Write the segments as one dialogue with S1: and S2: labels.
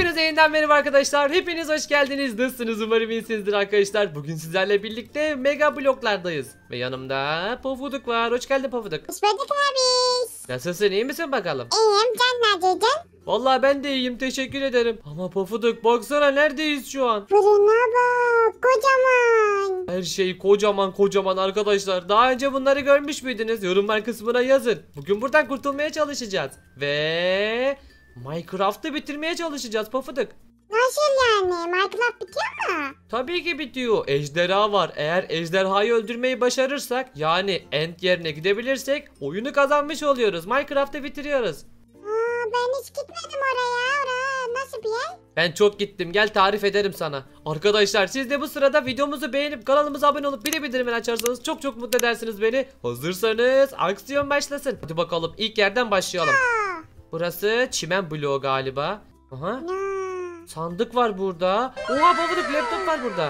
S1: Hepinize yeniden merhaba arkadaşlar. Hepiniz hoş geldiniz. Nasılsınız? Umarım iyisinizdir arkadaşlar. Bugün sizlerle birlikte mega bloklardayız. Ve yanımda Pofuduk var. Hoş geldin Pofuduk.
S2: Hoş bulduk abi.
S1: Nasılsın? İyi misin bakalım?
S2: İyiyim. Sen neredeydin?
S1: Vallahi ben de iyiyim. Teşekkür ederim. Ama Pofuduk baksana neredeyiz şu an?
S2: Fırına bak. Kocaman.
S1: Her şey kocaman kocaman arkadaşlar. Daha önce bunları görmüş müydünüz? Yorumlar kısmına yazın. Bugün buradan kurtulmaya çalışacağız. Ve Minecraft'ı bitirmeye çalışacağız Pofuduk.
S2: Nasıl yani? Minecraft bitiyor mu?
S1: Tabii ki bitiyor. Ejderha var. Eğer ejderhayı öldürmeyi başarırsak, yani end yerine gidebilirsek oyunu kazanmış oluyoruz. Minecraft'ı bitiriyoruz.
S2: Ben hiç gitmedim oraya. Oraya nasıl bir yer?
S1: Ben çok gittim. Gel tarif ederim sana. Arkadaşlar siz de bu sırada videomuzu beğenip kanalımıza abone olup bir de bildirimleri açarsanız çok mutlu edersiniz beni. Hazırsanız aksiyon başlasın. Hadi bakalım ilk yerden başlayalım. Burası çimen bloğu galiba. Aha. Sandık var burada. Oha Pofuduk laptop var burada.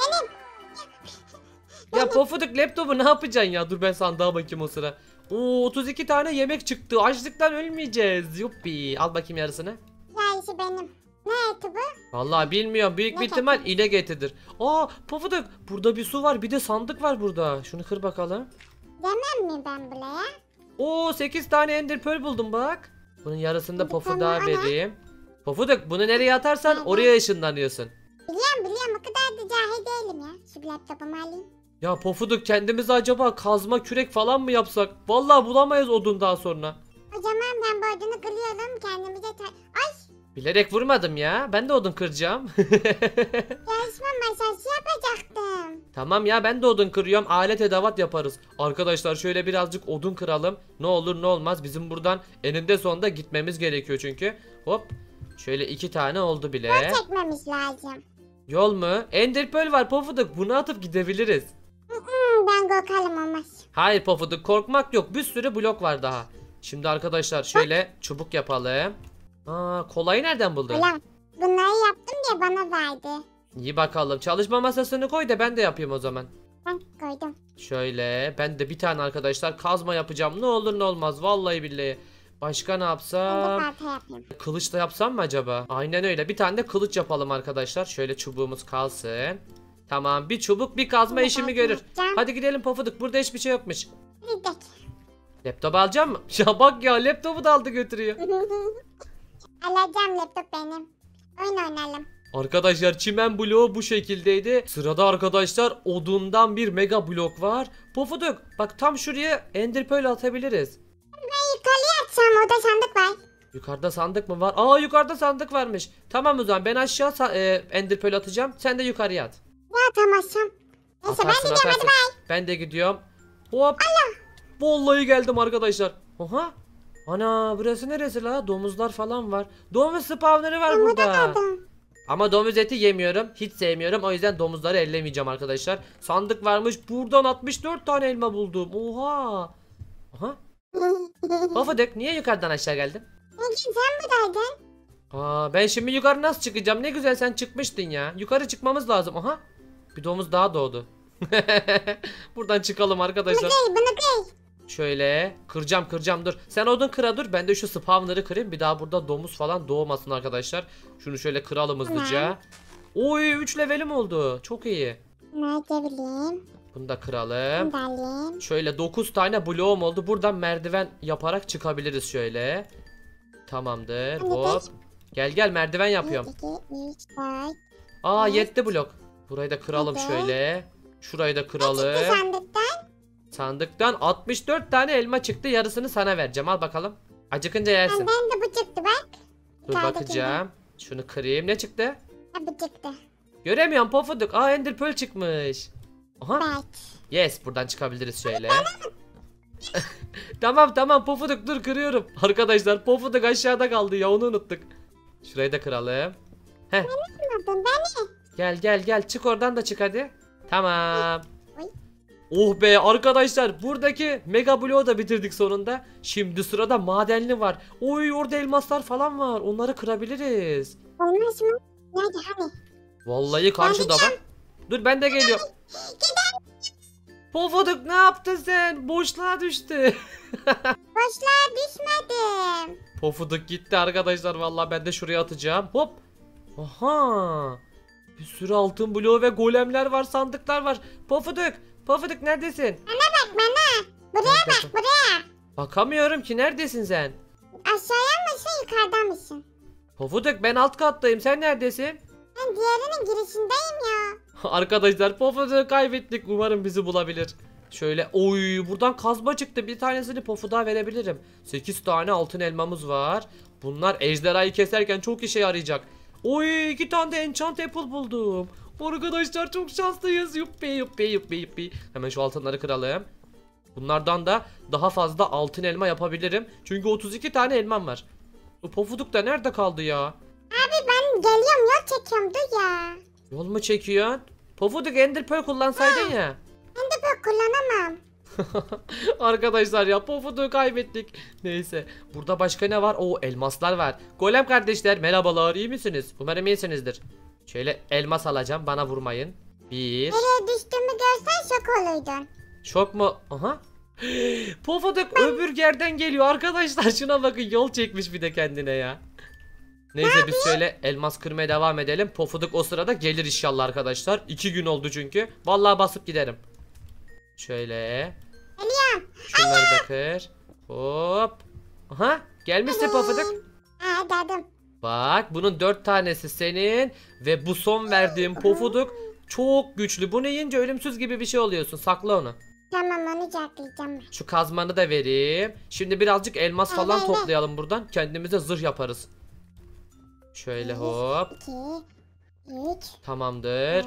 S1: Ya Pofuduk laptopu ne yapacaksın ya? Dur ben sandığa bakayım o sıra. Oo 32 tane yemek çıktı. Açlıktan ölmeyeceğiz. Yuppi. Al bakayım yarısını.
S2: Yarısı benim. Ne eti bu?
S1: Vallahi bilmiyorum. Büyük bir ihtimal inek etidir. Aa Pofuduk burada bir su var. Bir de sandık var burada. Şunu kır bakalım.
S2: Demem mi ben buraya?
S1: Oo 8 tane ender pearl buldum bak. Bunun yarısını da
S2: Bir
S1: Pofuduk'a
S2: tane ana.
S1: vereyim. Pofuduk bunu nereye atarsan
S2: Nerede?
S1: oraya ışınlanıyorsun.
S2: Biliyorum o kadar da cahil değilim ya. Şu laptopumu alayım.
S1: Ya Pofuduk kendimize acaba kazma kürek falan mı yapsak? Vallahi bulamayız odun daha sonra.
S2: O zaman ben bu odunu kırıyorum. Kendimize Ay
S1: Bilerek vurmadım ya. Ben de odun kıracağım.
S2: yarışma masası yapacaktım.
S1: Tamam ya ben de odun kırıyorum. Alet edevat yaparız. Arkadaşlar şöyle birazcık odun kıralım. Ne olur ne olmaz. Bizim buradan eninde sonunda gitmemiz gerekiyor çünkü. Hop. Şöyle 2 tane oldu bile.
S2: Yol çekmemiz lazım.
S1: Yol mu? Ender Pearl var Pofuduk. Bunu atıp gidebiliriz.
S2: Ben korkarım olmaz.
S1: Hayır Pofuduk korkmak yok. Bir sürü blok var daha. Şimdi arkadaşlar şöyle çubuk yapalım. Aa kolayı nereden buldun?
S2: Ulan bunları yaptım diye bana verdi.
S1: İyi bakalım. Çalışma masasını koy da ben de yapayım o zaman.
S2: Ben koydum.
S1: Şöyle ben de bir tane arkadaşlar kazma yapacağım. Ne olur ne olmaz vallahi billahi. Başka ne
S2: Ben de
S1: yapsam?
S2: balta yapayım.
S1: Kılıç da yapsam mı acaba? Aynen öyle. Bir tane de kılıç yapalım arkadaşlar. Şöyle çubuğumuz kalsın. Tamam bir çubuk bir kazma
S2: Ben de
S1: işimi
S2: balta
S1: görür.
S2: yapacağım.
S1: Hadi gidelim Pofuduk. Burada hiçbir şey yokmuş.
S2: Bir dakika.
S1: Laptop alacağım mı? Ya bak ya laptopu da aldı götürüyor.
S2: Alacağım laptop benim. Oyun oynayalım.
S1: Arkadaşlar çimen bloğu bu şekildeydi. Sırada arkadaşlar odundan bir mega blok var. Pofuduk bak tam şuraya ender pearl atabiliriz.
S2: Yukarıya atsam orada sandık var.
S1: Yukarıda sandık mı var? Aa yukarıda sandık varmış. Tamam o zaman ben aşağı ender pearl atacağım. Sen de yukarıya at.
S2: Ya atamazsam. Neyse ben gidiyorum hadi bay.
S1: Ben de gidiyorum. Hop. Vallahi geldim arkadaşlar. Oha. Ana burası neresi la? Domuzlar falan var. Domuz spawnları var
S2: Ben burada
S1: burada.
S2: kaldım.
S1: Ama domuz eti yemiyorum. Hiç sevmiyorum. O yüzden domuzları ellemeyeceğim arkadaşlar. Sandık varmış. Buradan 64 tane elma buldum. Oha. Aha. Pofuduk niye yukarıdan aşağı geldin?
S2: Peki sen buradaydın.
S1: Aa, ben şimdi yukarı nasıl çıkacağım? Ne güzel sen çıkmıştın ya. Yukarı çıkmamız lazım. Aha. Bir domuz daha doğdu. Buradan çıkalım arkadaşlar.
S2: Bunu kıy.
S1: Şöyle kıracağım dur. Sen odun kıra dur. Ben de şu spawnları kırayım. Bir daha burada domuz falan doğmasın arkadaşlar. Şunu şöyle kıralım hızlıca. Oy 3 levelim oldu. Çok iyi.
S2: Nerede bileyim.
S1: Bunu da kıralım.
S2: Bunu da alayım.
S1: Şöyle 9 tane bloğum oldu. Buradan merdiven yaparak çıkabiliriz şöyle. Tamamdır.
S2: Hadi
S1: Hop.
S2: geç.
S1: Gel merdiven yapıyorum.
S2: 1, 2, 3, 4.
S1: Aa
S2: Evet.
S1: yetti blok. Burayı da kıralım
S2: Hadi.
S1: şöyle. Şurayı da
S2: Ne
S1: kıralım.
S2: çıktı sandıktan?
S1: Sandıktan 64 tane elma çıktı. Yarısını sana vereceğim. Al bakalım. Acıkınca yersin.
S2: Benden de bu çıktı bak.
S1: Dur bakacağım. Şunu kırayım. Ne çıktı?
S2: Ha bu çıktı.
S1: Göremiyorum Pofuduk. Aa ender pearl çıkmış. Aha.
S2: Evet.
S1: Yes buradan çıkabiliriz şöyle. Tamam Pofuduk dur kırıyorum. Arkadaşlar Pofuduk aşağıda kaldı ya onu unuttuk. Şurayı da kıralım. Heh.
S2: Anladım beni.
S1: Gel çık oradan da çık hadi. Tamam.
S2: Oy.
S1: Oh be arkadaşlar buradaki mega bloğu da bitirdik sonunda. Şimdi sırada madenli var. Oy orada elmaslar falan var. Onları kırabiliriz.
S2: Olmaz mı? Nerede hani?
S1: Vallahi karşıda bak. Dur ben de geliyorum. Pofuduk ne yaptın sen? Boşluğa düştü.
S2: Boşluğa düşmedim.
S1: Pofuduk gitti arkadaşlar. Vallahi ben de şuraya atacağım. Hop. Aha. Bir sürü altın bloğu ve golemler var, sandıklar var. Pofuduk, Pofuduk neredesin?
S2: Bak bana. Buraya bak buraya.
S1: Bakamıyorum ki, neredesin sen?
S2: Aşağıya mısın yukarıda mısın?
S1: Pofuduk, ben alt kattayım, sen neredesin?
S2: Ben diğerinin girişindeyim ya.
S1: Arkadaşlar Pofuduk'u kaybettik, umarım bizi bulabilir. Şöyle, oy, buradan kazma çıktı, bir tanesini Pofuduk'a verebilirim. 8 tane altın elmamız var. Bunlar ejderhayı keserken çok işe yarayacak. Oy, 2 tane de enchant apple buldum. Arkadaşlar çok şanslıyız. Yuppi yuppi yuppi yuppi. Hemen şu altınları kıralım. Bunlardan da daha fazla altın elma yapabilirim. Çünkü 32 tane elmam var. Bu Pofuduk da nerede kaldı ya?
S2: Abi ben geliyorum yol çekiyorum dur ya.
S1: Yol mu çekiyorsun? Pofuduk, Ender Pearl kullansaydın ya.
S2: Ben de böyle kullanamam.
S1: Arkadaşlar ya, Pofuduk'u kaybettik. Neyse, burada başka ne var? Oo, elmaslar var. Golem kardeşler merhabalar, iyi misiniz? Umarım iyisinizdir. Şöyle elmas alacağım, bana vurmayın. Bir.
S2: Nereye düştüğümü görsen şok olurdun.
S1: Şok mu? Aha. Pofuduk öbür yerden geliyor arkadaşlar, şuna bakın, yol çekmiş bir de kendine ya. Neyse, biz şöyle elmas kırmaya devam edelim. Pofuduk o sırada gelir inşallah arkadaşlar. 2 gün oldu çünkü. Vallahi basıp giderim. Şöyle.
S2: Geliyorum.
S1: Şunları da kır. Hop. Aha, gelmişsin Pofuduk.
S2: Ha dedim.
S1: Bak, bunun 4 tanesi senin. Ve bu son verdiğim Pofuduk çok güçlü. Bunu yiyince ölümsüz gibi bir şey oluyorsun. Sakla onu.
S2: Tamam onu caklayacağım.
S1: Şu kazmanı da vereyim. Şimdi birazcık elmas falan
S2: Aynen.
S1: toplayalım buradan. Kendimize zırh yaparız. Şöyle hop.
S2: 2, 3,
S1: Tamamdır.
S2: Evet.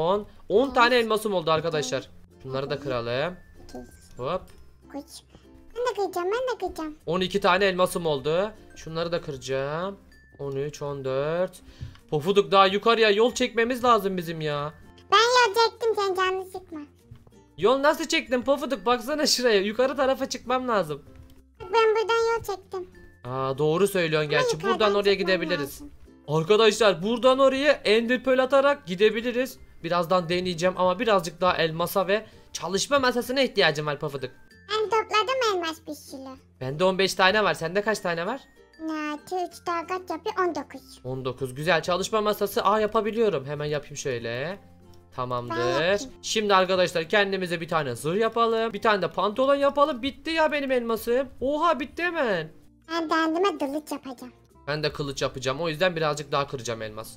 S1: 10 tane elmasım oldu arkadaşlar. Şunları da kıralım.
S2: 8,
S1: Hop.
S2: 3. Ben de kıracağım ben de kıracağım.
S1: 12 tane elmasım oldu. Şunları da kıracağım. 13, 14. Pofuduk, daha yukarıya yol çekmemiz lazım bizim ya.
S2: Ben yol çektim sen canını sıkma.
S1: Yol nasıl çektin Pofuduk? Baksana şuraya. Yukarı tarafa çıkmam lazım.
S2: Bak ben buradan yol çektim.
S1: Aa, doğru söylüyorsun gerçi.
S2: yukarıdan
S1: Buradan oraya
S2: çıkmam
S1: gidebiliriz.
S2: lazım.
S1: Arkadaşlar buradan oraya Ender Pearl atarak gidebiliriz. Birazdan deneyeceğim ama birazcık daha elmasa ve çalışma masasına ihtiyacım var Pofuduk.
S2: Ben topladım elmas bir sürü.
S1: Bende 15 tane var. Sende kaç tane var?
S2: Natı 3 daha kaç yapıyor? 19.
S1: 19. Güzel, çalışma masası. Aa, yapabiliyorum. Hemen yapayım şöyle.
S2: Ben
S1: Tamamdır.
S2: yapayım.
S1: Şimdi arkadaşlar kendimize bir tane zırh yapalım. Bir tane de pantolon yapalım. Bitti ya benim elmasım. Oha, bitti hemen.
S2: Ben kendime kılıç yapacağım.
S1: Ben de kılıç yapacağım. O yüzden birazcık daha kıracağım elmas.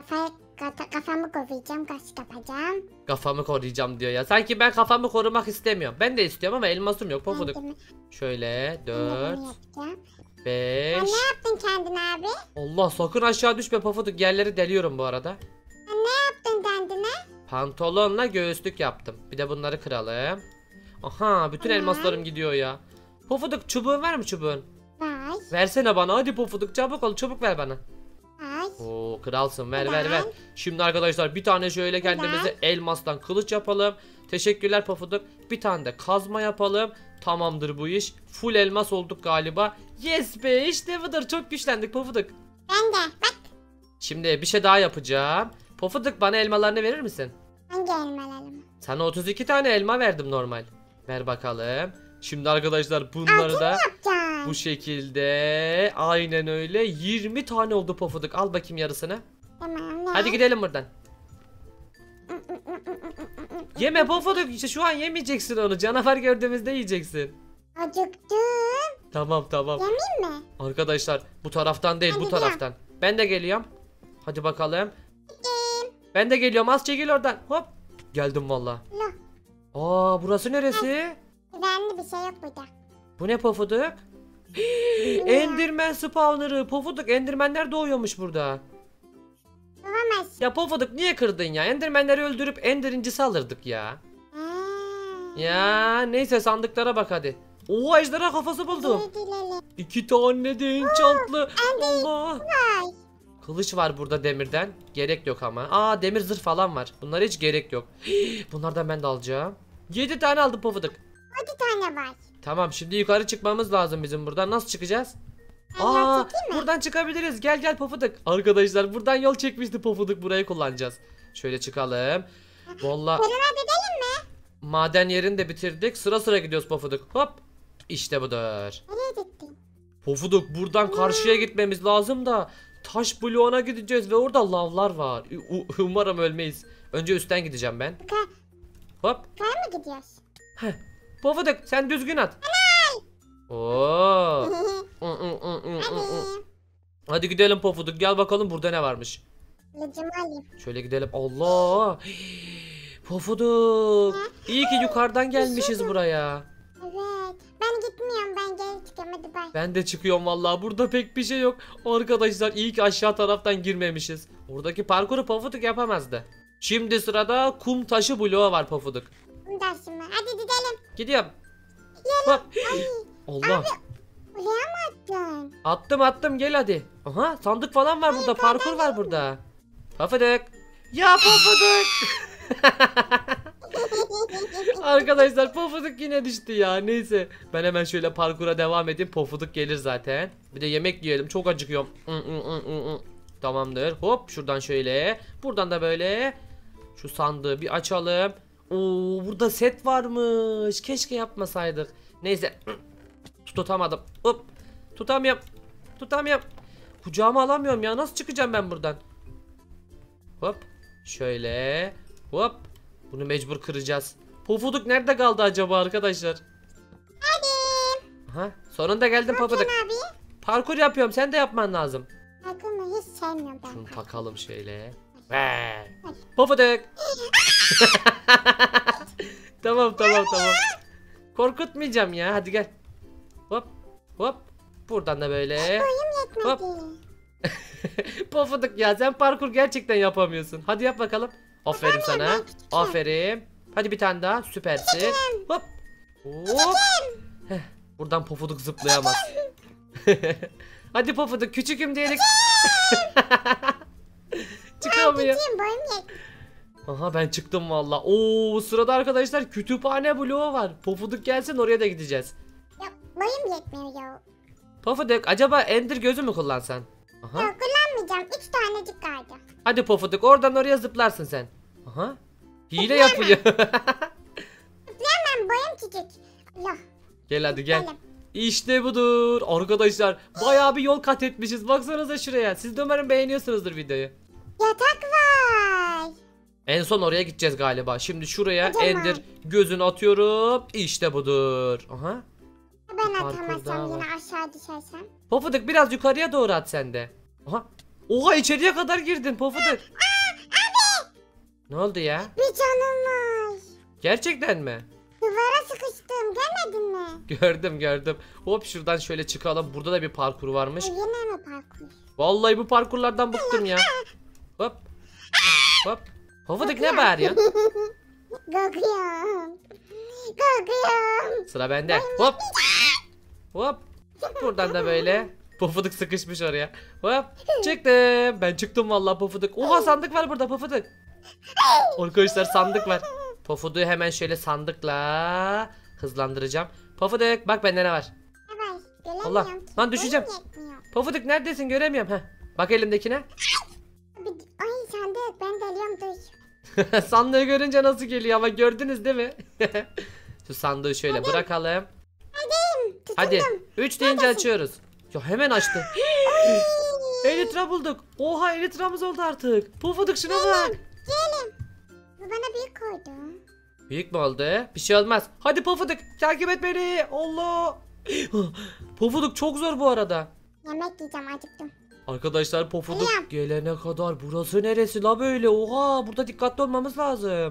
S2: Kafamı kovayacağım, kaş yapacağım.
S1: Kafamı koruyacağım diyor ya. Sanki ben kafamı korumak istemiyorum. Ben de istiyorum ama elmasım yok Pofuduk.
S2: Kendime-
S1: Şöyle
S2: ben de bunu
S1: 4,
S2: yapacağım.
S1: 5.
S2: Sen ne yaptın kendine abi?
S1: Allah, sakın aşağı düşme Pofuduk. Yerleri deliyorum bu arada.
S2: Sen ne yaptın kendine?
S1: Pantolonla göğüslük yaptım. Bir de bunları kıralım. Aha, bütün
S2: Tamam.
S1: elmaslarım gidiyor ya. Pofuduk, çubuğun var mı çubuğun?
S2: Vay
S1: Versene bana, hadi Pofuduk, çabuk ol, çabuk ver bana.
S2: vay.
S1: Oo, kralsın, ver
S2: Neden?
S1: ver ver. Şimdi arkadaşlar bir tane şöyle kendimize elmastan kılıç yapalım. Teşekkürler Pofuduk. Bir tane de kazma yapalım. Tamamdır bu iş. Full elmas olduk galiba. Yes be, işte budur, çok güçlendik Pofuduk.
S2: Ben de. Bak
S1: Şimdi bir şey daha yapacağım. Pofuduk, bana elmalarını verir misin?
S2: hangi elmalarımı?
S1: Sana 32 tane elma verdim normal. Ver bakalım. Şimdi arkadaşlar bunları da
S2: Yapacağım.
S1: bu şekilde, aynen öyle, 20 tane oldu Pofuduk. Al bakayım yarısını.
S2: Tamam ne?
S1: Hadi gidelim buradan. Yeme Pofuduk, işte şu an yemeyeceksin onu. Canavar gördüğümüzde yiyeceksin.
S2: Acıktım.
S1: Tamam tamam.
S2: Yemeyeyim mi?
S1: Arkadaşlar bu taraftan değil, bu
S2: Hadi
S1: taraftan. Ben de geliyorum. Hadi bakalım. Ben de geliyorum, az çekil oradan. Hop. Geldim valla.
S2: Lo.
S1: Aa, burası neresi?
S2: Güvenli bir şey yok burada.
S1: Bu ne Pofuduk? Enderman spawner'ı. Pofuduk, Enderman'ler doğuyormuş burada.
S2: Olamaz.
S1: Ya Pofuduk, niye kırdın ya? Enderman'leri öldürüp Ender incisi alırdık ya. Ya neyse, sandıklara bak hadi. Oo, ejderha kafası buldum.
S2: Dilelim.
S1: 2 tane de enchantlı. Allah. Kılıç var burada demirden. Gerek yok ama. Aa, demir zırh falan var. Bunlara hiç gerek yok. Bunlardan ben de alacağım. 7 tane aldım Pofuduk.
S2: 10 tane var.
S1: Tamam, şimdi yukarı çıkmamız lazım bizim buradan. Nasıl çıkacağız?
S2: Ben
S1: Aa,
S2: yol çekeyim mi?
S1: buradan çıkabiliriz. Gel gel Pofuduk. Arkadaşlar buradan yol çekmişti Pofuduk. Burayı kullanacağız. Şöyle çıkalım. Vallahi
S2: Fırına gidelim mi?
S1: maden yerini de bitirdik. Sıra sıra gidiyoruz Pofuduk. Hop. İşte budur.
S2: Nereye gittin?
S1: Pofuduk, buradan karşıya gitmemiz lazım da taş bloğuna gideceğiz ve orada lavlar var. Umarım ölmeyiz. Önce üstten gideceğim ben. Hop.
S2: Kaya mı gidiyoruz?
S1: Pofuduk sen düzgün at. Oo.
S2: Hadi.
S1: Hadi gidelim Pofuduk, gel bakalım burada ne varmış.
S2: Kılıcımı alayım.
S1: Şöyle gidelim. Allah. Pofuduk. İyi ki yukarıdan gelmişiz buraya.
S2: Evet. Ben gitmiyorum. Ben geri çıkıyorum. Hadi bay.
S1: Ben de çıkıyorum vallahi. Burada pek bir şey yok. Arkadaşlar iyi ki aşağı taraftan girmemişiz. Oradaki parkuru Pofuduk yapamazdı. Şimdi sırada kum taşı bloğu var Pofuduk.
S2: Bunu da şimdi. Hadi gidelim.
S1: Gidiyorum. Hop. Allah.
S2: Buraya mı attın?
S1: Attım gel hadi. Aha sandık falan var burada. Parkur var burada. Pofuduk. Ya Pofuduk. Arkadaşlar Pofuduk yine düştü ya. Neyse ben hemen şöyle parkura devam edeyim. Pofuduk gelir zaten. Bir de yemek yiyelim. Çok acıkıyorum. Tamamdır. Hop şuradan şöyle. Buradan da böyle. Şu sandığı bir açalım. Oo burada set varmış. Keşke yapmasaydık. Neyse. Tutamadım. Hop. Tutamıyorum. Kucağıma alamıyorum ya. Nasıl çıkacağım ben buradan? Hop. Şöyle. Hop. Bunu mecbur kıracağız. Pofuduk nerede kaldı acaba arkadaşlar?
S2: Hadi.
S1: Aha, sonunda geldim Pofuduk.
S2: Abi.
S1: Parkur yapıyorum. Sen de yapman lazım.
S2: Takımı hiç sevmiyorum ben.
S1: Şunu takalım şöyle. Pofuduk. Tamam. Korkutmayacağım ya. Hadi gel. Hop. Buradan da böyle.
S2: Yetmedi.
S1: Hop. Pofuduk ya sen parkur gerçekten yapamıyorsun. Hadi yap bakalım. Aferin sana. Aferin. Hadi bir tane daha. Süpersin. Hop. Hop. Heh, buradan Pofuduk zıplayamaz. Hadi Pofuduk küçüküm diyerek. Çıkamıyor.
S2: Küçüğüm boyum yetmedi.
S1: Aha ben çıktım valla. Oo sırada arkadaşlar kütüphane bloğu var. Pofuduk gelsin oraya da gideceğiz.
S2: Ya boyum yetmiyor ya.
S1: Pofuduk acaba Ender gözü mü kullansan? Aha.
S2: Yok kullanmayacağım. 3 tanecik kaldı.
S1: Hadi Pofuduk oradan oraya zıplarsın sen. Aha. Hile yapıyor.
S2: Hemen boyum küçük. Allah.
S1: Gel hadi gel.
S2: Gidelim.
S1: İşte budur. Arkadaşlar bayağı bir yol kat etmişiz. Baksanıza şuraya. Siz de umarım beğeniyorsunuzdur videoyu.
S2: Yatak var.
S1: En son oraya gideceğiz galiba. Şimdi şuraya
S2: Tamam.
S1: Ender gözünü atıyorum. İşte budur. Aha.
S2: Ben
S1: Bir parkur daha
S2: atamazsam
S1: var.
S2: yine aşağı düşersem.
S1: Pofuduk biraz yukarıya doğru at sen de. Aha. Oha içeriye kadar girdin Pofuduk. Ne oldu ya?
S2: Bir canım var.
S1: Gerçekten mi?
S2: Duvara sıkıştım. Görmedin mi?
S1: Gördüm. Hop şuradan şöyle çıkalım. Burada da bir parkur varmış.
S2: Yine mi parkur?
S1: Vallahi bu parkurlardan bıktım ya. Hop. Pofuduk ne bağırıyorsun?
S2: Korkuyorum.
S1: Sıra bende. Hop. Buradan da böyle. Pofuduk sıkışmış oraya. Hop. Çıktım. Ben çıktım vallahi Pofuduk. Oha sandık var burada Pofuduk. Arkadaşlar sandık var. Pofuduk'u hemen şöyle sandıkla hızlandıracağım. Pofuduk bak bende ne var.
S2: Evet.
S1: Allah,
S2: Göremiyorum.
S1: lan düşeceğim.
S2: Boyum yetmiyor.
S1: Pofuduk neredesin göremiyorum. Heh. Bak elimdekine.
S2: Ay sandık. Ben deliyorum dur.
S1: Sandığı görünce nasıl geliyor ama gördünüz değil mi? Şu sandığı şöyle bırakalım.
S2: Tutundum.
S1: Hadi 3 deyince açıyoruz. Ya hemen açtı. Elytra bulduk. Oha elytramız oldu artık. Pofuduk şuna bak.
S2: Gelin. Bu bana büyük koydu.
S1: Büyük mü oldu? Bir şey olmaz. Hadi Pofuduk takip et beni. Allah. Pofuduk çok zor bu arada.
S2: Yemek yiyeceğim acıktım.
S1: Arkadaşlar Pofuduk
S2: Geliyorum.
S1: gelene kadar burası neresi la böyle? Oha burada dikkatli olmamız lazım.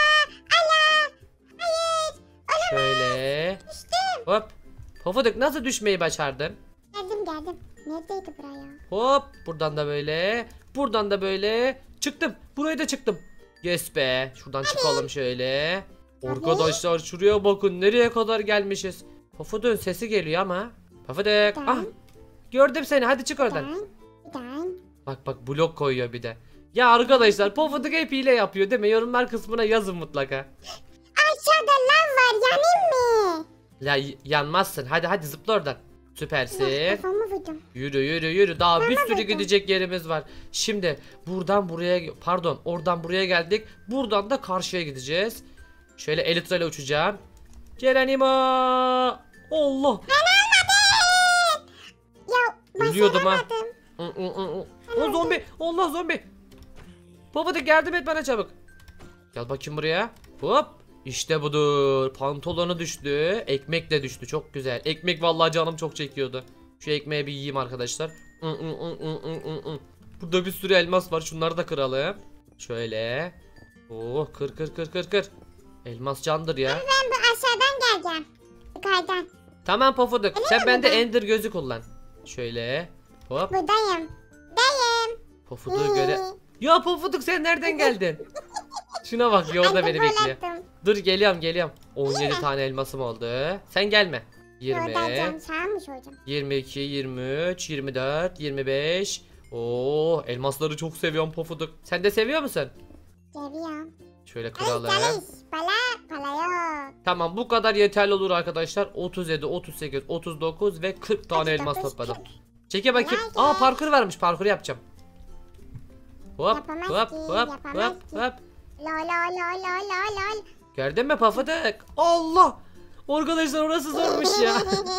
S1: Şöyle. Hop. Pofuduk nasıl düşmeyi başardın?
S2: Geldim. Neredeydi buraya?
S1: Hop buradan da böyle. Buradan da böyle. Çıktım. Buraya da çıktım. Yes be. Şuradan çıkalım şöyle. Arkadaşlar şuraya bakın nereye kadar gelmişiz. Pofuduk'un sesi geliyor ama. Pofuduk. Ah. Gördüm seni. Hadi çık oradan.
S2: Giden.
S1: Bak blok koyuyor bir de. Ya arkadaşlar Pofuduk hep hile yapıyor değil mi? Yorumlar kısmına yazın mutlaka.
S2: Aşağıda lav var yanayım mı?
S1: Ya yanmazsın. Hadi zıpla oradan. Süpersin.
S2: Kafamı vurdum.
S1: Yürü. Daha bir sürü
S2: bakayım.
S1: gidecek yerimiz var. Şimdi oradan buraya geldik. Buradan da karşıya gideceğiz. Şöyle Elytra ile uçacağım. Geronimo. Allah.
S2: Ya
S1: Ölüyordum ha.
S2: başaramadım.
S1: O zombi. Allah zombi. Pofuduk yardım et bana çabuk. Gel bakayım buraya. Hop. İşte budur. Pantolonu düştü. Ekmek de düştü. Çok güzel. Ekmek vallahi canım çok çekiyordu. Şu ekmeği bir yiyeyim arkadaşlar. Burada bir sürü elmas var. Şunları da kıralım. Şöyle. Oh kır. Elmas candır ya.
S2: Ben bu aşağıdan geleceğim. Yukarıdan.
S1: Tamam Pofuduk. Sen bende Ender gözü kullan. Şöyle. Hop.
S2: Buradayım.
S1: Pofuduk'u göre. Ya Pofuduk sen nereden geldin? Şuna bak yolda beni bekliyor. Dur geliyorum. 17 tane elmasım oldu. Sen gelme. 20,
S2: Buradayım. Sağmış hocam.
S1: 22, 23, 24, 25. Oo, elmasları çok seviyorum Pofuduk. Sen de seviyor musun?
S2: Seviyorum.
S1: Şöyle kıralım.
S2: Para yok.
S1: Tamam bu kadar yeterli olur arkadaşlar. 37, 38, 39 ve 40 tane elmas topladım. Çeke bakayım. Aa parkur varmış. Parkur yapacağım. Hop
S2: Yapamaz
S1: hop
S2: ki,
S1: hop
S2: yapamaz
S1: hop
S2: ki.
S1: hop.
S2: Lol.
S1: Gördün mü Pofuduk? Allah! Arkadaşlar orası zormuş ya.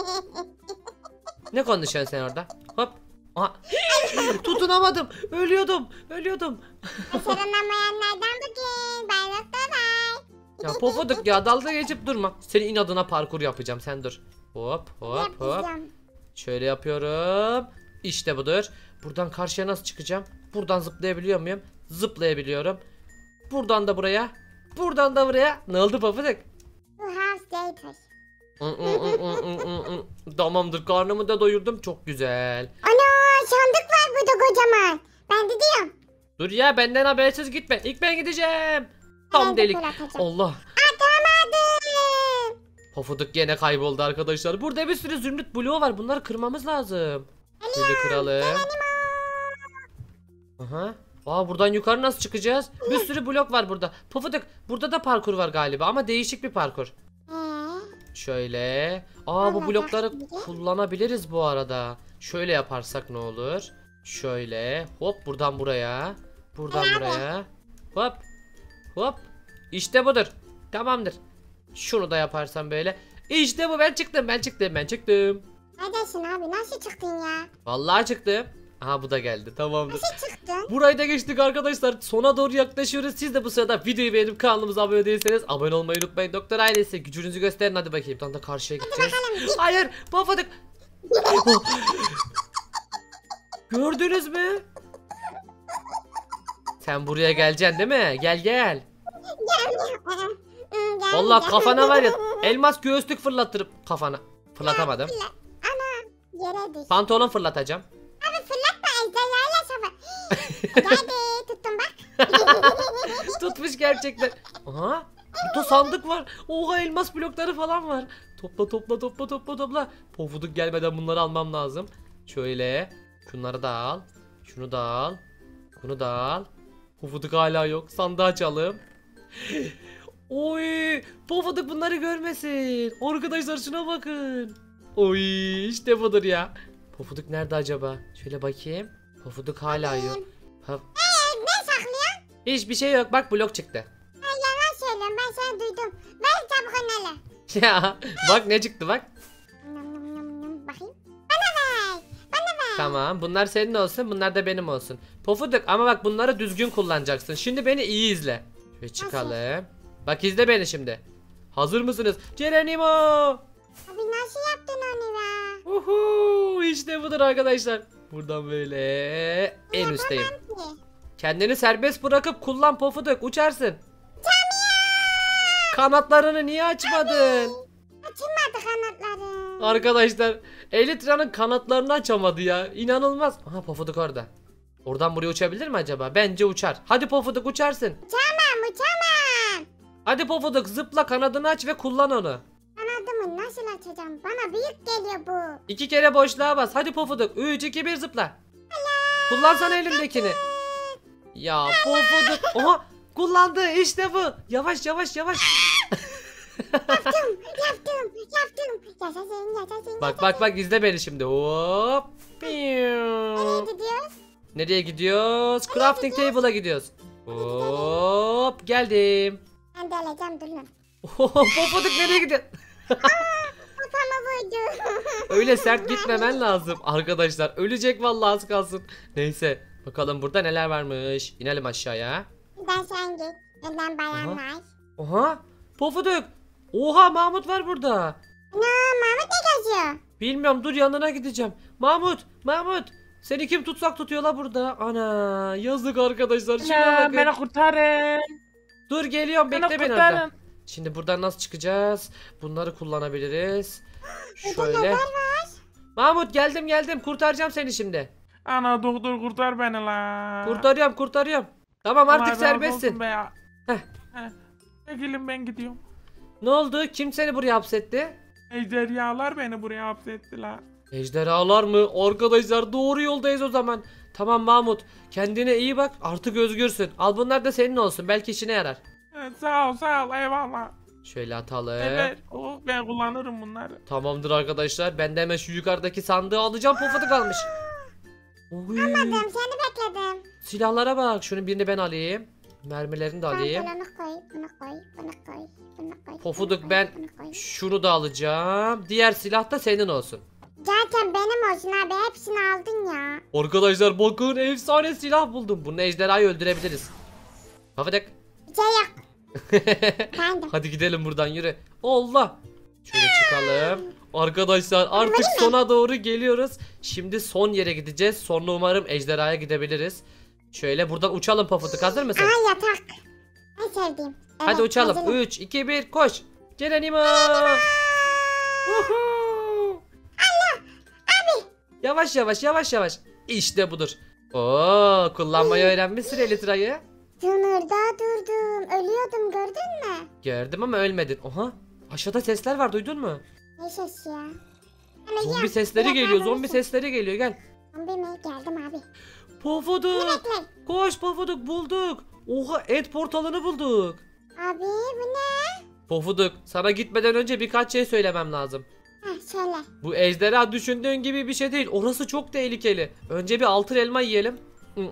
S1: Ne konuşuyorsun sen orada? Hop. Aha. Tutunamadım. Ölüyordum.
S2: Selamlamayanlardan bugün. Bayrakta var.
S1: Ya Pofuduk ya dalga geçip durma. Senin inadına parkur yapacağım. Sen dur. Hop.
S2: Yapacağım.
S1: Şöyle yapıyorum. İşte budur. Buradan karşıya nasıl çıkacağım? Buradan zıplayabiliyor muyum? Zıplayabiliyorum. Buradan da buraya. Buradan da buraya. Ne oldu Pofuduk?
S2: Bu house later.
S1: Tamamdır karnımı da doyurdum. Çok güzel.
S2: Ana sandık var burada kocaman. Ben gidiyorum.
S1: Dur ya benden habersiz gitme. İlk ben gideceğim. Tam
S2: Ben de
S1: delik.
S2: bırakacağım.
S1: Allah.
S2: Atamadım.
S1: Pofuduk gene kayboldu arkadaşlar. Burada bir sürü zümrüt bloğu var. Bunları kırmamız lazım. Şöyle kıralım. Aha. Aa buradan yukarı nasıl çıkacağız? Bir sürü blok var burada. Pofuduk burada da parkur var galiba ama değişik bir parkur. Şöyle. Aa bu
S2: Vallahi
S1: blokları
S2: bak şimdi.
S1: kullanabiliriz bu arada. Şöyle yaparsak ne olur? Şöyle. Hop buradan buraya. Buradan buraya. Hop. İşte budur. Tamamdır. Şunu da yaparsam böyle. İşte bu ben çıktım.
S2: Neredesin abi? Nasıl çıktın ya?
S1: Vallahi çıktım. Aha bu da geldi. Tamamdır.
S2: Nasıl çıktın?
S1: Burayı da geçtik arkadaşlar. Sona doğru yaklaşıyoruz. Siz de bu sırada videoyu beğenip kanalımıza abone değilseniz abone olmayı unutmayın. Doktor ailesi gücünüzü gösterin hadi bakayım. Tam da karşıya gideceğiz. Hayır, Pofuduk. Gördünüz mü? Sen buraya geleceksin değil mi? Gel. Vallahi kafana var ya elmas göğüslük fırlatırım kafana. Fırlatamadım.
S2: Yere düş.
S1: Pantolon fırlatacağım.
S2: Abi fırlatma ejderhayla şafa. Hadi tuttum bak.
S1: Tutmuş gerçekten. Aha. Burada sandık var. Oha elmas blokları falan var. Topla. Pofuduk gelmeden bunları almam lazım. Şöyle. Şunları da al. Şunu da al. Bunu da al. Pofuduk hala yok. Sandığı açalım. Oy. Pofuduk bunları görmesin. Arkadaşlar şuna bakın. Oy işte budur ya. Pofuduk nerede acaba? Şöyle bakayım. Pofuduk hala yok.
S2: Ne saklıyorsun?
S1: Hiçbir şey yok. Bak blok çıktı.
S2: Yalan söylüyorum ben seni duydum. Ver çabuk onları.
S1: Ya bak ne çıktı bak.
S2: Bakayım. Bana ver.
S1: Tamam bunlar senin olsun bunlar da benim olsun. Pofuduk ama bak bunları düzgün kullanacaksın. Şimdi beni iyi izle. Şöyle çıkalım. Bak izle beni şimdi. Hazır mısınız? Geronimo.
S2: Abi nasıl yaptın onu ya?
S1: Uhu, işte budur arkadaşlar. Buradan böyle en üstteyim. Kendini serbest bırakıp kullan Pofuduk uçarsın. Kanatlarını niye açmadın?
S2: Açılmadı kanatları.
S1: Arkadaşlar Elytra'nın kanatlarını açamadı ya. İnanılmaz. Aha Pofuduk orada. Oradan buraya uçabilir mi acaba? Bence uçar. Hadi Pofuduk uçarsın.
S2: Uçamam.
S1: Hadi Pofuduk zıpla kanadını aç ve kullan onu.
S2: Kanadımı nasıl açacağım? Bana büyük geliyor bu.
S1: 2 kere boşluğa bas. Hadi Pofuduk. 3 2 1 zıpla. Kullansana elindekini. Ya Pofuduk. Oha kullandı işte bu. Yavaş.
S2: Yaptım. Yaşasın.
S1: Bak izle beni şimdi. Hop.
S2: Nereye gidiyoruz?
S1: Nereye gidiyoruz? Crafting table'a gidiyoruz. Hop geldim.
S2: Ben de alacağım dur lan.
S1: Pofuduk nereye gidiyor?
S2: Kafama vurdu.
S1: Öyle sert gitmemen lazım arkadaşlar. Ölecek vallahi az kalsın. Neyse Bakalım burada neler varmış. İnelim aşağıya.
S2: Ben sen git. Önden bayanlar.
S1: Oha. Pofuduk. Oha, Mahmut var burada.
S2: Mahmut ne geziyor?
S1: Bilmiyorum, dur yanına gideceğim. Mahmut. Seni kim tutsak tutuyor la burada. Ana, yazık arkadaşlar. Şuna
S3: Ya,
S1: bakın.
S3: beni kurtarın.
S1: Dur geliyorum,
S3: Beni
S1: bekle beni
S3: kurtarın.
S1: orada. Şimdi buradan nasıl çıkacağız? Bunları kullanabiliriz.
S2: Burada
S1: Şöyle.
S2: neler var?
S1: Mahmut geldim. Kurtaracağım seni şimdi.
S3: Ana doktor kurtar beni la.
S1: Kurtarıyorum. Tamam, artık
S3: Allah razı
S1: serbestsin.
S3: olsun be ya.
S1: Heh.
S3: Çekilin, ben gidiyorum.
S1: Ne oldu? Kim seni buraya hapsetti?
S3: Ejderhalar beni buraya hapsettiler.
S1: Ejderhalar mı? Arkadaşlar doğru yoldayız o zaman. Tamam Mahmut, kendine iyi bak, artık özgürsün. Al, bunlar da senin olsun, belki işine yarar.
S3: Evet, sağ ol eyvallah.
S1: Şöyle atalım.
S3: Evet, ben kullanırım bunları.
S1: Tamamdır arkadaşlar, ben de hemen şu yukarıdaki sandığı alacağım. Pofuduk almış. Oy.
S2: Seni bekledim.
S1: Silahlara bak, şunun birini ben alayım. Mermilerini de alayım.
S2: Pantolonu koy. Bunu koy. Bunu koy.
S1: Pofuduk, ben
S2: Bunu koy.
S1: şunu da alacağım. Diğer silah da senin olsun.
S2: Zaten benim olsun abi. Hepsini aldın ya.
S1: Arkadaşlar bakın, efsane silah buldum. Bunu ejderhayı öldürebiliriz. Pofuduk.
S2: Bir şey yok. Kendim.
S1: Hadi gidelim buradan, yürü. Allah. Şöyle çıkalım. Arkadaşlar artık sona doğru geliyoruz. Şimdi son yere gideceğiz. Sonra umarım ejderhaya gidebiliriz. Şöyle buradan uçalım Pofuduk, hazır mısın?
S2: Aa, yatak. En sevdiğim. Evet,
S1: Hadi uçalım.
S2: hazırım.
S1: 3, 2, 1 koş. Gelenimo. Yavaş. İşte budur. Oo, kullanmayı öğrenmişsin Elitra'yı.
S2: Sınırda durdum. Ölüyordum, gördün mü?
S1: Gördüm ama ölmedin. Oha. Aşağıda sesler var, duydun mu?
S2: Ne ses ya?
S1: Zombi sesleri geliyor. Zombi sesleri geliyor. Gel.
S2: Zombi mi? Geldim abi.
S1: Pofuduk.
S2: Bekle.
S1: Koş Pofuduk, bulduk. Oha, et portalını bulduk.
S2: Abi bu ne?
S1: Pofuduk, sana gitmeden önce birkaç şey söylemem lazım.
S2: Heh, söyle.
S1: Bu ejderha düşündüğün gibi bir şey değil. Orası çok tehlikeli. Önce bir altın elma yiyelim.
S2: Abi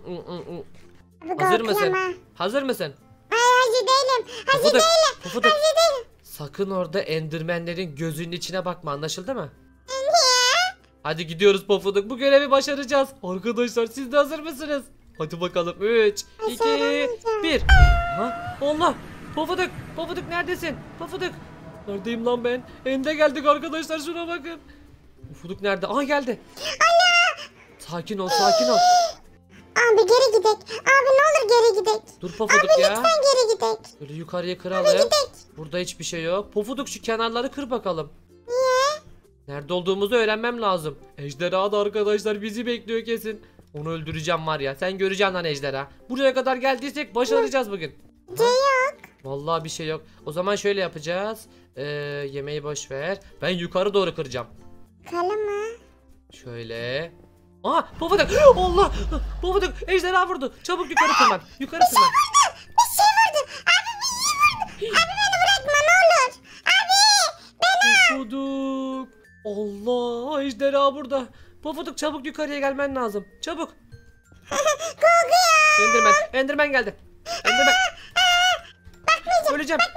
S1: Hazır
S2: korkuyorum
S1: mısın?
S2: ha.
S1: Hazır mısın?
S2: Hazır değilim.
S1: Pofuduk, Pofuduk. Sakın orada endirmenlerin gözünün içine bakma, anlaşıldı mı? Hadi gidiyoruz Pofuduk. Bu görevi başaracağız. Arkadaşlar siz de hazır mısınız? Hadi bakalım. 3, 2, 1. Allah. Pofuduk neredesin? Pofuduk. Neredeyim lan ben? Ende geldik arkadaşlar, şuna bakın. Pofuduk nerede? Aha, geldi. Sakin ol.
S2: Abi geri gidek. Abi ne olur geri gidek.
S1: Dur Pofuduk
S2: Abi
S1: ya.
S2: lütfen geri gidek.
S1: Böyle yukarıya kıralım. Burada hiçbir şey yok. Pofuduk, şu kenarları kır bakalım.
S2: Niye?
S1: Nerede olduğumuzu öğrenmem lazım. Ejderha da arkadaşlar bizi bekliyor kesin. Onu öldüreceğim var ya. Sen göreceksin lan ejderha. Buraya kadar geldiysek başaracağız bugün.
S2: Bir şey yok.
S1: Vallahi bir şey yok. O zaman şöyle yapacağız. Yemeği boş ver. Ben yukarı doğru kıracağım.
S2: Kalın mı?
S1: Şöyle. Aha, Pofuduk. Allah. Pofuduk, ejderha vurdu. Çabuk yukarı tırman. Yukarı tırman.
S2: Bir şey vurdu. Abi bir şey vurdu. Abi beni bırakma ne olur. Abi.
S1: Pofuduk. Allah, ejderha burada. Pofuduk, çabuk yukarıya gelmen lazım. Çabuk.
S2: Korkuyorum.
S1: Enderman geldi. Enderman. Öleceğim.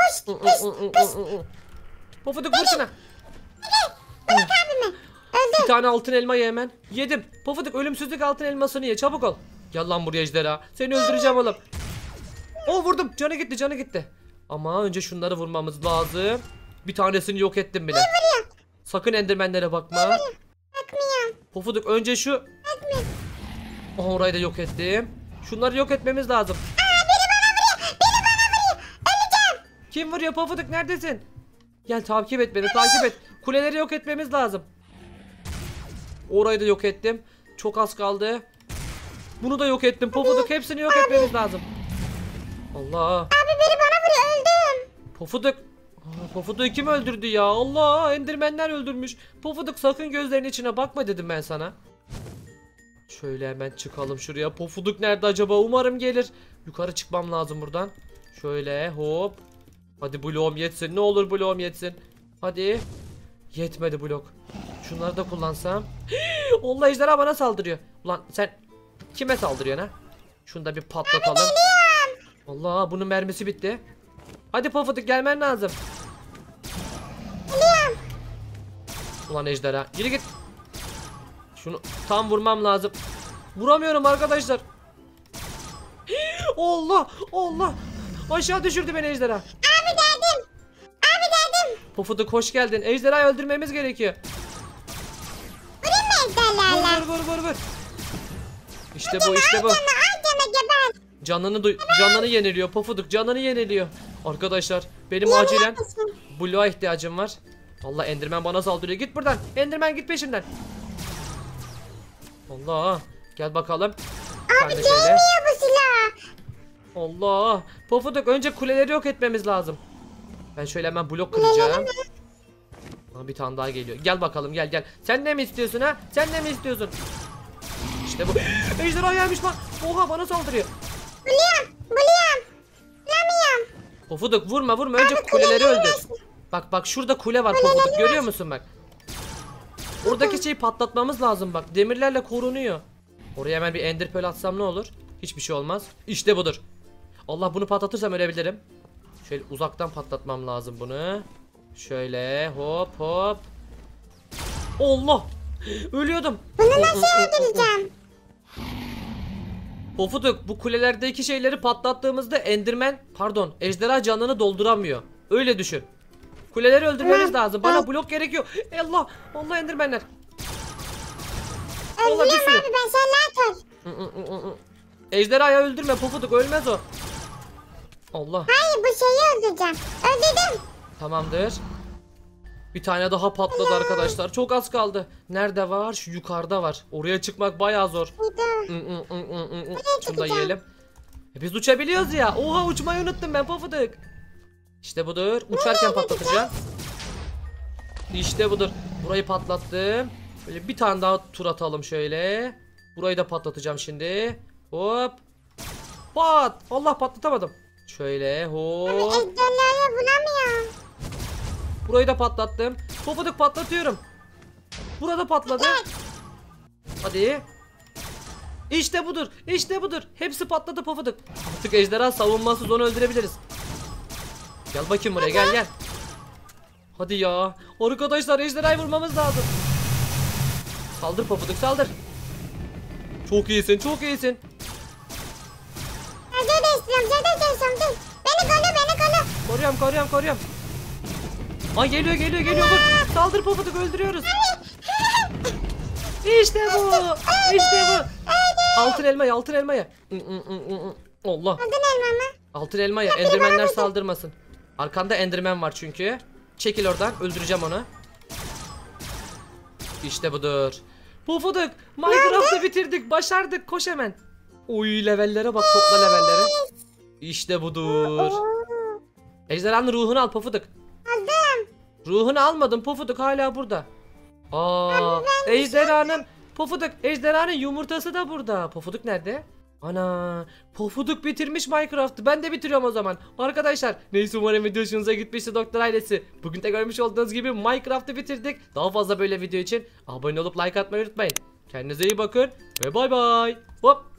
S1: Pofuduk, vur şuna.
S2: Bırak abimi.
S1: Bir tane altın elma ye hemen. Yedim. Pofuduk, ölümsüzlük altın elmasını ye. Çabuk ol. Gel lan buraya ejderha. Seni öldüreceğim oğlum. Vurdum. Canı gitti. Ama önce şunları vurmamız lazım. Bir tanesini yok ettim bile. Sakın endermenlere bakma.
S2: Bakmıyorum.
S1: Pofuduk, önce şu. Aha, orayı da yok ettim. Şunları yok etmemiz lazım.
S2: Biri bana vuruyor. Öleceğim.
S1: Kim vuruyor Pofuduk, neredesin? Gel takip et beni, takip et. Kuleleri yok etmemiz lazım. Orayı da yok ettim. Çok az kaldı. Bunu da yok ettim Pofuduk. Hepsini yok etmemiz lazım. Allah.
S2: Abi biri bana vuruyor. Öldüm.
S1: Pofuduk. Pofuduk'u kim öldürdü ya? Allah, endirmenler öldürmüş. Pofuduk, sakın gözlerinin içine bakma dedim ben sana. Şöyle hemen çıkalım şuraya. Pofuduk nerede acaba? Umarım gelir. Yukarı çıkmam lazım buradan. Şöyle hop. Hadi bloğum yetsin. Ne olur bloğum yetsin. Hadi. Yetmedi blok. Şunları da kullansam. Allah, ejderha bana saldırıyor. Ulan sen kime saldırıyorsun ha? Şunu da bir patlatalım. Allah, bunun mermisi bitti. Hadi Pofuduk, gelmen lazım. Ulan ejderha, yürü git. Şunu tam vurmam lazım. Vuramıyorum arkadaşlar. Allah Allah. Aşağı düşürdü beni ejderha.
S2: Abi geldim. Abi geldim.
S1: Pofuduk hoş geldin. Ejderhayı öldürmemiz gerekiyor.
S2: Vurayım mı ejderlerle?
S1: Vur. İşte bu işte bu.
S2: Ay canı geber.
S1: Canını yeniliyor Pofuduk, canını yeniliyor. Arkadaşlar benim
S2: Niye
S1: acilen
S2: yapıyorsun?
S1: Blue'a ihtiyacım var. Allah Enderman bana saldırıyor. Git buradan. Enderman git peşimden. Allah. Gel bakalım. Sen de şöyle.
S2: Değmiyor bu silah.
S1: Allah. Pofuduk önce kuleleri yok etmemiz lazım. Ben şöyle hemen blok kıracağım. Aa, bir tane daha geliyor. Gel bakalım gel. Sen ne mi istiyorsun ha? Sen ne mi istiyorsun? İşte bu. Ejderha gelmiş lan. Oha bana saldırıyor.
S2: Buluyorum.
S1: Pofuduk vurma. Önce kuleleri öldür. Bak şurada kule var Pofuduk. Görüyor musun bak? Oradaki şeyi patlatmamız lazım bak. Demirlerle korunuyor. Oraya hemen bir ender pearl atsam ne olur? Hiçbir şey olmaz. İşte budur. Allah bunu patlatırsam ölebilirim. Şöyle uzaktan patlatmam lazım bunu. Şöyle hop. Allah! Ölüyordum.
S2: Bunu nasıl öldüreceğim?
S1: Pofuduk bu kulelerdeki şeyleri patlattığımızda ejderha canını dolduramıyor. Öyle düşün. Kuleleri öldürmeniz lazım. Bana blok gerekiyor. Allah endermenler. Allah bir
S2: Öldürüyorum
S1: sürü.
S2: abi ben sen lanet ol.
S1: Ejderhayı öldürme Pofuduk, ölmez o. Allah.
S2: Hayır bu şeyi öldüreceğim. Öldürdüm.
S1: Tamamdır. Bir tane daha patladı arkadaşlar. Çok az kaldı. Nerede var? Şu yukarıda var. Oraya çıkmak bayağı zor. Şunu da yiyelim. Biz uçabiliyoruz ya. Oha uçmayı unuttum ben Pofuduk. İşte budur. Uçarken patlatacağım. İşte budur. Burayı patlattım. Böyle bir tane daha tur atalım şöyle. Burayı da patlatacağım şimdi. Hop. Pat. Allah patlatamadım. Şöyle hop.
S2: Ejderlerle bulamıyorum.
S1: Burayı da patlattım. Pofuduk patlatıyorum. Burada patladı. Hadi. İşte budur. Hepsi patladı Pofuduk. Artık ejderha savunmasız onu öldürebiliriz. Gel bakayım buraya gel. Hadi ya. Arkadaşlar ejderhayı vurmamız lazım. Saldır Pofuduk saldır. Çok iyisin.
S2: Dur. Beni koru.
S1: Koruyorum. Ay geliyor vur. Saldır Pofuduk öldürüyoruz. İşte bu. Altın elmayı. Allah.
S2: Aldın elmamı.
S1: Altın elmayı. Endermenler saldırmasın. Arkanda enderman var çünkü. Çekil oradan. Öldüreceğim onu. İşte budur. Pofuduk. Minecraft'ı bitirdik. Başardık. Koş hemen. Oy levellere bak. Topla levelleri. İşte budur. Ejderhanın ruhunu al Pofuduk.
S2: Aldım.
S1: Ruhunu almadım Pofuduk hala burada. Ejderhanın yumurtası da burada. Pofuduk nerede? Ana, Pofuduk bitirmiş Minecraft'ı. Ben de bitiriyorum o zaman. Arkadaşlar, neyse umarım video hoşunuza gitmişti Doktor ailesi. Bugün de görmüş olduğunuz gibi Minecraft'ı bitirdik. Daha fazla böyle video için abone olup like atmayı unutmayın. Kendinize iyi bakın ve bay bay. Hop.